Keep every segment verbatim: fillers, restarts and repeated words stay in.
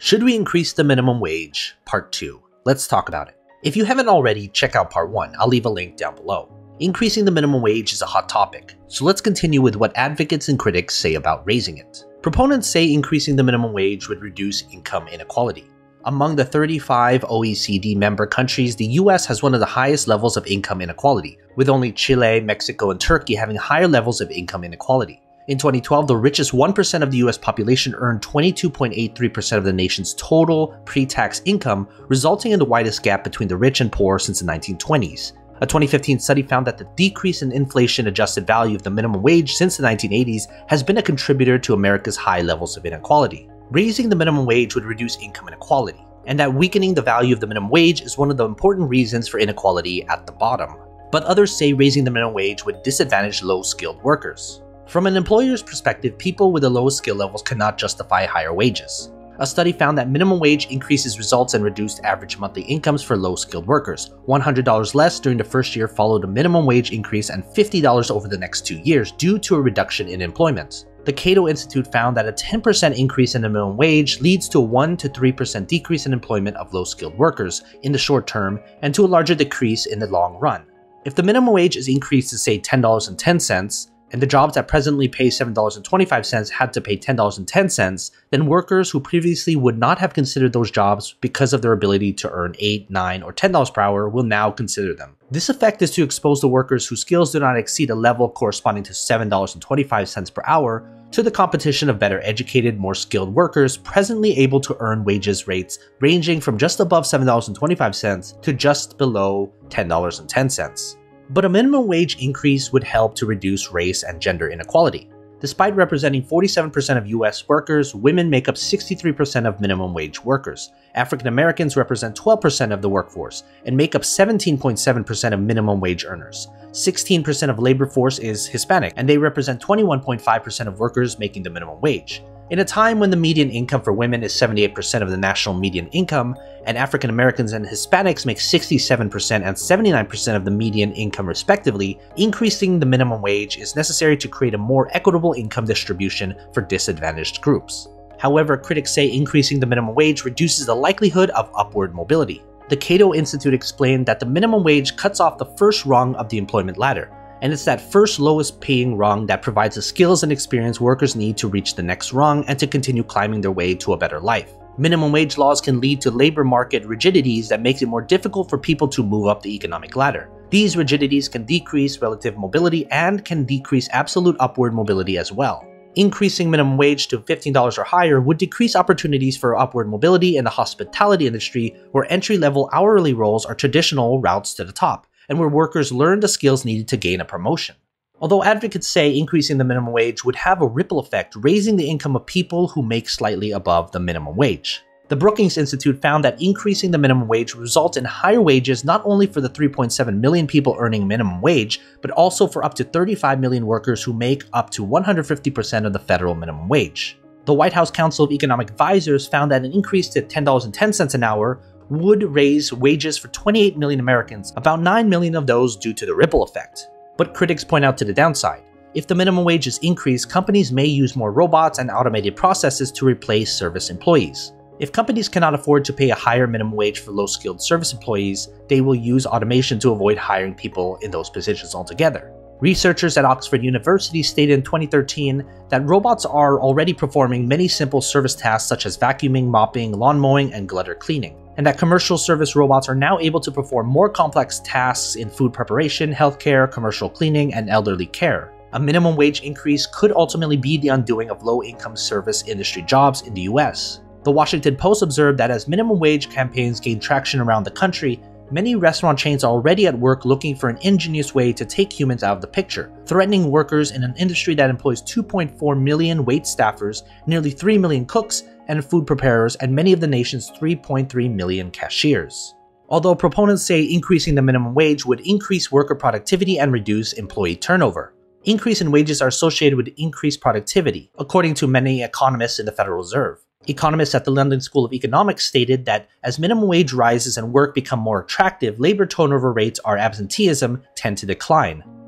Should we increase the minimum wage? Part two. Let's talk about it. If you haven't already, check out part one. I'll leave a link down below. Increasing the minimum wage is a hot topic, so let's continue with what advocates and critics say about raising it. Proponents say increasing the minimum wage would reduce income inequality. Among the thirty-five O E C D member countries, the U S has one of the highest levels of income inequality, with only Chile, Mexico, and Turkey having higher levels of income inequality. In twenty twelve, the richest one percent of the U S population earned twenty-two point eight three percent of the nation's total pre-tax income, resulting in the widest gap between the rich and poor since the nineteen twenties. A twenty fifteen study found that the decrease in inflation-adjusted value of the minimum wage since the nineteen eighties has been a contributor to America's high levels of inequality. Raising the minimum wage would reduce income inequality, and that weakening the value of the minimum wage is one of the important reasons for inequality at the bottom. But others say raising the minimum wage would disadvantage low-skilled workers. From an employer's perspective, people with the lowest skill levels cannot justify higher wages. A study found that minimum wage increases results in reduced average monthly incomes for low-skilled workers. one hundred dollars less during the first year followed a minimum wage increase and fifty dollars over the next two years due to a reduction in employment. The Cato Institute found that a ten percent increase in the minimum wage leads to a one to three percent decrease in employment of low-skilled workers in the short term and to a larger decrease in the long run. If the minimum wage is increased to say ten dollars and ten cents, and the jobs that presently pay seven dollars and twenty-five cents had to pay ten dollars and ten cents, then workers who previously would not have considered those jobs because of their ability to earn eight, nine, or ten dollars per hour will now consider them. This effect is to expose the workers whose skills do not exceed a level corresponding to seven dollars and twenty-five cents per hour to the competition of better educated, more skilled workers presently able to earn wages rates ranging from just above seven dollars and twenty-five cents to just below ten dollars and ten cents. But a minimum wage increase would help to reduce race and gender inequality. Despite representing forty-seven percent of U S workers, women make up sixty-three percent of minimum wage workers. African Americans represent twelve percent of the workforce and make up seventeen point seven percent of minimum wage earners. sixteen percent of labor force is Hispanic, and they represent twenty-one point five percent of workers making the minimum wage. In a time when the median income for women is seventy-eight percent of the national median income, and African Americans and Hispanics make sixty-seven percent and seventy-nine percent of the median income respectively, increasing the minimum wage is necessary to create a more equitable income distribution for disadvantaged groups. However, critics say increasing the minimum wage reduces the likelihood of upward mobility. The Cato Institute explained that the minimum wage cuts off the first rung of the employment ladder, and it's that first lowest paying rung that provides the skills and experience workers need to reach the next rung and to continue climbing their way to a better life. Minimum wage laws can lead to labor market rigidities that makes it more difficult for people to move up the economic ladder. These rigidities can decrease relative mobility and can decrease absolute upward mobility as well. Increasing minimum wage to fifteen dollars or higher would decrease opportunities for upward mobility in the hospitality industry, where entry-level hourly roles are traditional routes to the top, and where workers learn the skills needed to gain a promotion. Although advocates say increasing the minimum wage would have a ripple effect, raising the income of people who make slightly above the minimum wage. The Brookings Institute found that increasing the minimum wage results in higher wages not only for the three point seven million people earning minimum wage, but also for up to thirty-five million workers who make up to one hundred fifty percent of the federal minimum wage. The White House Council of Economic Advisors found that an increase to ten dollars and ten cents an hour would raise wages for twenty-eight million Americans, about nine million of those due to the ripple effect. But critics point out to the downside. If the minimum wage is increased, companies may use more robots and automated processes to replace service employees. If companies cannot afford to pay a higher minimum wage for low-skilled service employees, they will use automation to avoid hiring people in those positions altogether. Researchers at Oxford University stated in twenty thirteen that robots are already performing many simple service tasks such as vacuuming, mopping, lawn mowing, and gutter cleaning, and that commercial service robots are now able to perform more complex tasks in food preparation, healthcare, commercial cleaning, and elderly care. A minimum wage increase could ultimately be the undoing of low-income service industry jobs in the U S. The Washington Post observed that as minimum wage campaigns gain traction around the country, many restaurant chains are already at work looking for an ingenious way to take humans out of the picture, threatening workers in an industry that employs two point four million wait staffers, nearly three million cooks and food preparers, and many of the nation's three point three million cashiers. Although proponents say increasing the minimum wage would increase worker productivity and reduce employee turnover, increase in wages are associated with increased productivity, according to many economists in the Federal Reserve. Economists at the London School of Economics stated that as minimum wage rises and work become more attractive, labor turnover rates or absenteeism tend to decline.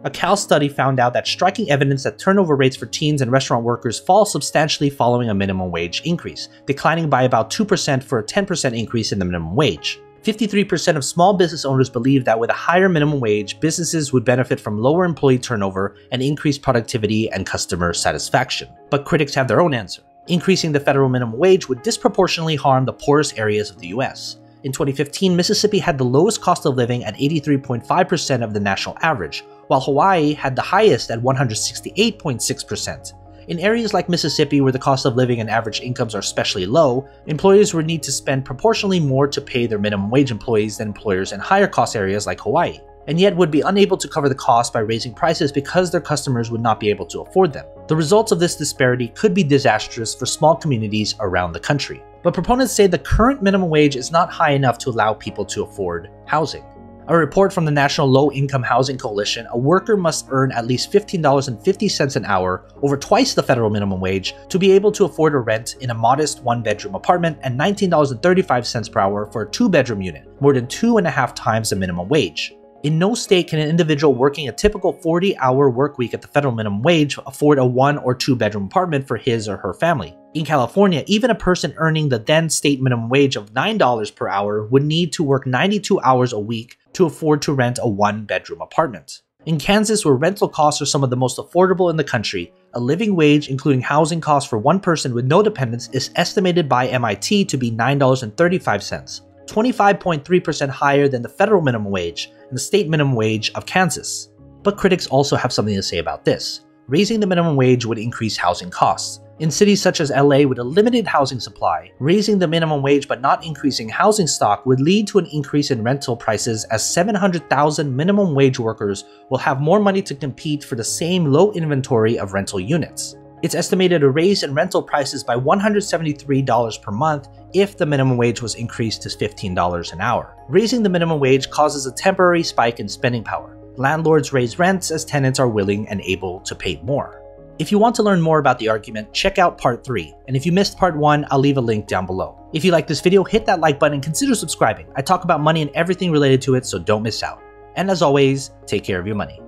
A Cal study found out that striking evidence that turnover rates for teens and restaurant workers fall substantially following a minimum wage increase, declining by about two percent for a ten percent increase in the minimum wage. fifty-three percent of small business owners believe that with a higher minimum wage, businesses would benefit from lower employee turnover and increased productivity and customer satisfaction. But critics have their own answer. Increasing the federal minimum wage would disproportionately harm the poorest areas of the U S. In twenty fifteen, Mississippi had the lowest cost of living at eighty-three point five percent of the national average, while Hawaii had the highest at one hundred sixty-eight point six percent. In areas like Mississippi, where the cost of living and average incomes are especially low, employers would need to spend proportionally more to pay their minimum wage employees than employers in higher cost areas like Hawaii, and yet would be unable to cover the cost by raising prices because their customers would not be able to afford them. The results of this disparity could be disastrous for small communities around the country. But proponents say the current minimum wage is not high enough to allow people to afford housing. A report from the National Low-Income Housing Coalition, a worker must earn at least fifteen dollars and fifty cents an hour, over twice the federal minimum wage, to be able to afford a rent in a modest one-bedroom apartment, and nineteen dollars and thirty-five cents per hour for a two-bedroom unit, more than two and a half times the minimum wage. In no state can an individual working a typical forty hour work week at the federal minimum wage afford a one or two bedroom apartment for his or her family. In California, even a person earning the then state minimum wage of nine dollars per hour would need to work ninety-two hours a week to afford to rent a one bedroom apartment. In Kansas, where rental costs are some of the most affordable in the country, a living wage including housing costs for one person with no dependents is estimated by M I T to be nine dollars and thirty-five cents, twenty-five point three percent higher than the federal minimum wage and the state minimum wage of Kansas. But critics also have something to say about this. Raising the minimum wage would increase housing costs. In cities such as L A with a limited housing supply, raising the minimum wage but not increasing housing stock would lead to an increase in rental prices, as seven hundred thousand minimum wage workers will have more money to compete for the same low inventory of rental units. It's estimated a raise in rental prices by one hundred seventy-three dollars per month if the minimum wage was increased to fifteen dollars an hour. Raising the minimum wage causes a temporary spike in spending power. Landlords raise rents as tenants are willing and able to pay more. If you want to learn more about the argument, check out part three, and if you missed part one, I'll leave a link down below. If you like this video, hit that like button and consider subscribing. I talk about money and everything related to it, so don't miss out. And as always, take care of your money.